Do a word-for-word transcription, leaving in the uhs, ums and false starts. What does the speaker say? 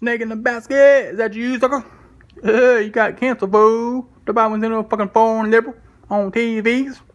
Snake in the basket. Is that you, sucker? Uh, you got cancer, fool. Nobody was in no fucking foreign liberal on T Vs.